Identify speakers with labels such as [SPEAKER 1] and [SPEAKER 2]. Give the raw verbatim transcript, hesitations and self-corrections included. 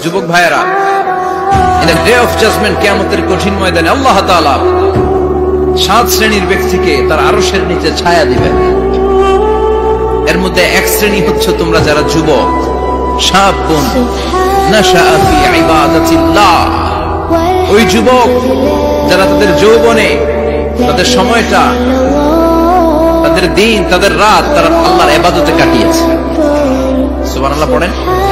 [SPEAKER 1] যুবক ভাইয়েরা, in the day of judgement, কিয়ামতের কঠিন ময়দানে আল্লাহ তাআলা সাত শ্রেণীর ব্যক্তিকে তার আরশের নিচে ছায়া দিবেন। এর মধ্যে এক শ্রেণী হচ্ছে তোমরা যারা যুবক, শাবুন নাশাআ ফি ইবাদাতিল্লাহ, ওই যুবক যারা তাদের যৌবনে তাদের সময়টা, তাদের দিন, তাদের রাত তারা আল্লাহর ইবাদতে কাটিয়েছে। সুবহানাল্লাহ পড়েন।